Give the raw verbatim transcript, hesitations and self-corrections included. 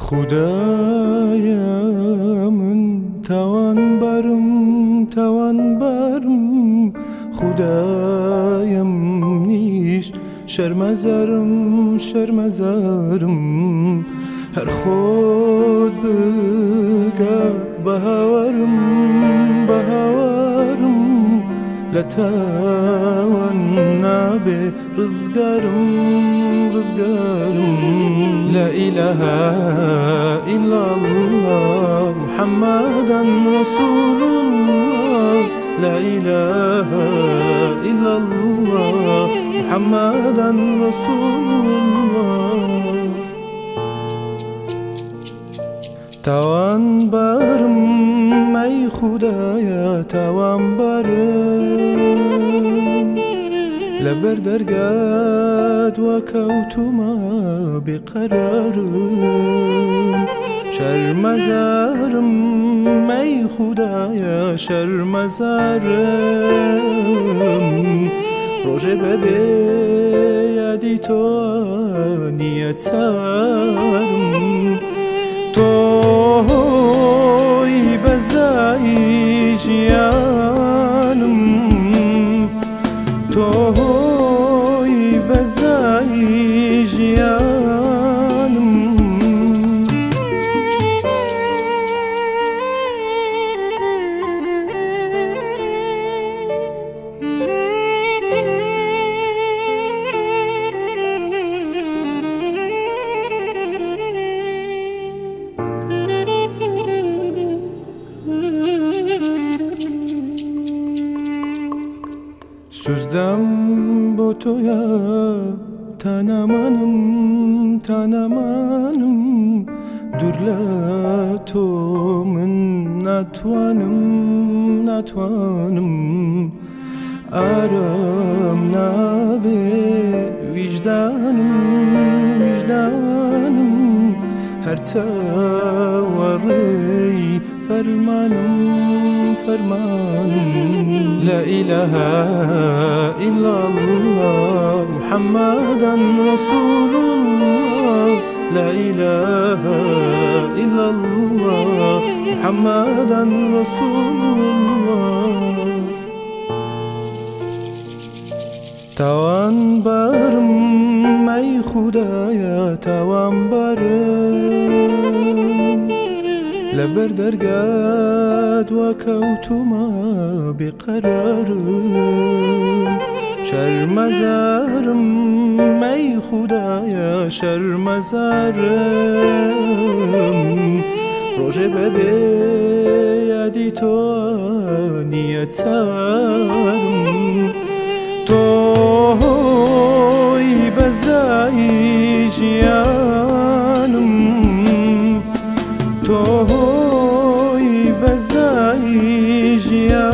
خدایا من توان برم توان برم خدایم نیش شرمزارم شرمزارم هر خود بگه بهاورم بهاورم لتوان نابه رزقارم رزقارم لا إله إلا الله محمدا رسول الله لا إله إلا الله محمدا رسول الله توان برم ای خدایا توان برم لبر درگاد و کوتما بقرارم شرمزارم ای خدایا شرمزارم روژه ببی یادی تو نیتارم توی بزایی جیانم توی بزایی جیانم سوزدم با تو یا تنمانم تنمانم دور تو من نتوانم نتوانم آرام نبه وجدانم وجدانم هر تاوری فرمانم فرمانم لا إله إلا الله محمدا رسول الله لا إله إلا الله محمدا رسول الله توان برم ای خدایا توان برم لبر درگاد و کوتما بقرارم شرمزارم ای خدایا شرمزارم روژه ببی یادی تو نیتارم توی بزایی جیانم توی بزایی جیانم